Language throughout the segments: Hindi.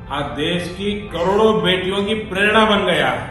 आज देश की करोड़ों बेटियों की प्रेरणा बन गया है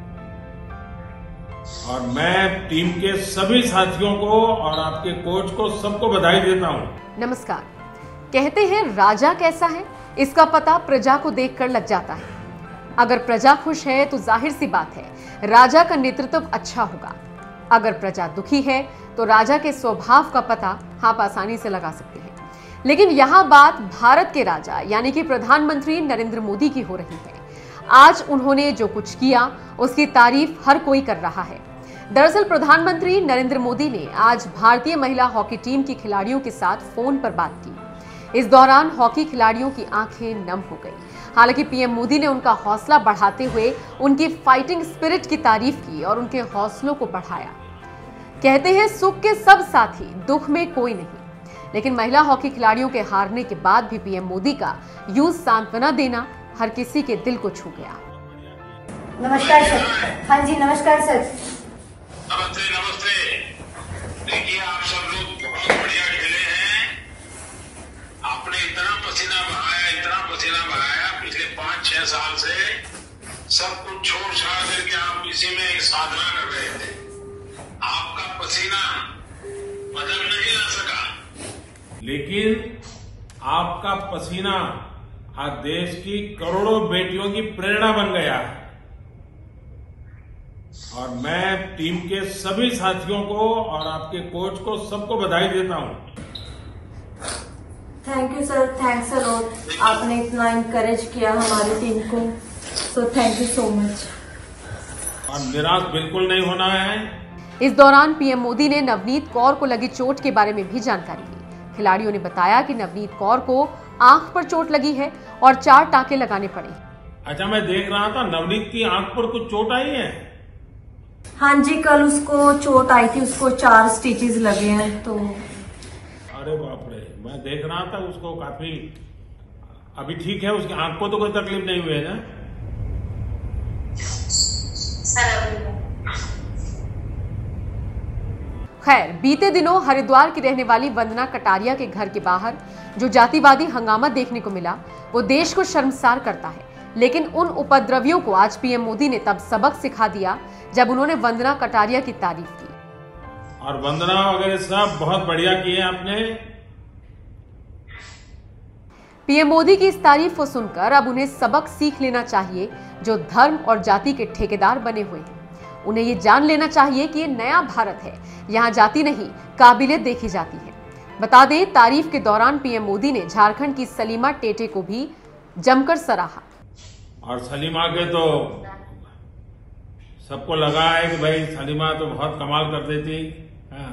और मैं टीम के सभी साथियों को और आपके कोच को सबको बधाई देता हूं। नमस्कार। कहते हैं राजा कैसा है इसका पता प्रजा को देखकर लग जाता है। अगर प्रजा खुश है तो जाहिर सी बात है राजा का नेतृत्व अच्छा होगा। अगर प्रजा दुखी है तो राजा के स्वभाव का पता आप आसानी से लगा सकते हैं। लेकिन यहाँ बात भारत के राजा यानी कि प्रधानमंत्री नरेंद्र मोदी की हो रही है। आज उन्होंने जो कुछ किया उसकी तारीफ हर कोई कर रहा है। दरअसल प्रधानमंत्री नरेंद्र मोदी ने आज भारतीय महिला हॉकी टीम की खिलाड़ियों के साथ फोन पर बात की। इस दौरान हॉकी खिलाड़ियों की आंखें नम हो गई। हालांकि पीएम मोदी ने उनका हौसला बढ़ाते हुए उनकी फाइटिंग स्पिरिट की तारीफ की और उनके हौसलों को बढ़ाया। कहते हैं सुख के सब साथी, दुख में कोई नहीं। लेकिन महिला हॉकी खिलाड़ियों के हारने के बाद भी पीएम मोदी का यूं सांत्वना देना हर किसी के दिल को छू गया। नमस्कार सर। हाँ जी नमस्कार सर। नमस्ते नमस्ते। देखिए आप सब लोग बहुत बढ़िया खेले हैं। आपने इतना पसीना बहाया पिछले 5-6 साल से सब कुछ छोड़ छाड़ करके आप इसी में साधना कर रहे थे। आपका पसीना बदल नहीं ला सका, लेकिन आपका पसीना आज देश की करोड़ों बेटियों की प्रेरणा बन गया है और मैं टीम के सभी साथियों को और आपके कोच को सबको बधाई देता हूं। Thank you sir, thanks a lot. आपने इतना इनकरेज किया हमारी टीम को, so thank you so much. और निराश बिल्कुल नहीं होना है। इस दौरान पीएम मोदी ने नवनीत कौर को लगी चोट के बारे में भी जानकारी दी। खिलाड़ियों ने बताया कि नवनीत कौर को आंख पर चोट लगी है और 4 टांके लगाने पड़े। अच्छा, मैं देख रहा था नवनीत की आंख पर कुछ चोट आई है। हाँ जी, कल उसको चोट आई थी, उसको 4 स्टिचेस लगे हैं। तो अरे बाप रे, मैं देख रहा था उसको काफी अभी ठीक है, उसकी आंख को तो कोई तकलीफ नहीं हुई है ना? खैर, बीते दिनों हरिद्वार की रहने वाली वंदना कटारिया के घर के बाहर जो जातिवादी हंगामा देखने को मिला वो देश को शर्मसार करता है। लेकिन उन उपद्रवियों को आज पीएम मोदी ने तब सबक सिखा दिया जब उन्होंने वंदना कटारिया की तारीफ की। और वंदना वगैरह सब बहुत बढ़िया किए आपने। पीएम मोदी की इस तारीफ को सुनकर अब उन्हें सबक सीख लेना चाहिए जो धर्म और जाति के ठेकेदार बने हुए हैं। उन्हें ये जान लेना चाहिए कि ये नया भारत है, यहाँ जाति नहीं काबिलियत देखी जाती है। बता दें, तारीफ के दौरान पीएम मोदी ने झारखंड की सलीमा टेटे को भी जमकर सराहा। और सलीमा के तो सबको लगा है कि भाई सलीमा तो बहुत कमाल कर देती। हाँ।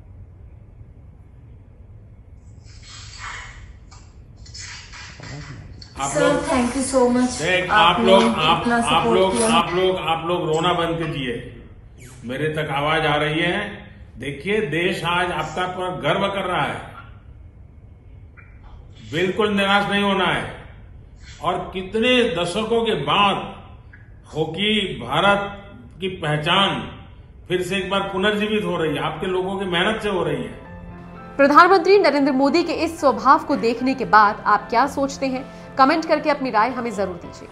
Sir thank you so much. आप लोग रोना बंद कीजिए। मेरे तक आवाज आ रही है। देखिए, देश आज आपका पर गर्व कर रहा है। बिल्कुल निराश नहीं होना है। और कितने दशकों के बाद हॉकी भारत की पहचान फिर से एक बार पुनर्जीवित हो रही है। आपके लोगों की मेहनत से हो रही है। प्रधानमंत्री नरेंद्र मोदी के इस स्वभाव को देखने के बाद आप क्या सोचते हैं? कमेंट करके अपनी राय हमें जरूर दीजिए।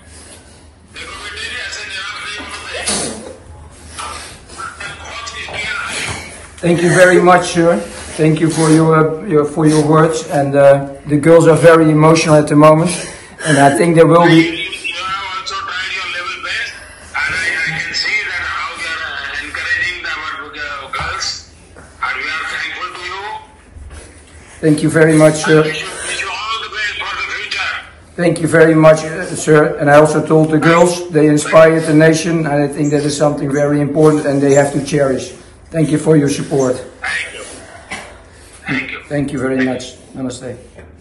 Thank you very much, sir. Thank you for your words, and the girls are very emotional at the moment, and I think there will be. You have also tried your level best, and I can see that how you are encouraging our girls, and we are thankful to you. Thank you very much, sir. Wish you all the best for the future. Thank you very much, sir. And I also told the girls they inspired the nation, and I think that is something very important, and they have to cherish. Thank you for your support. Thank you. Thank you. Thank you very much. Namaste.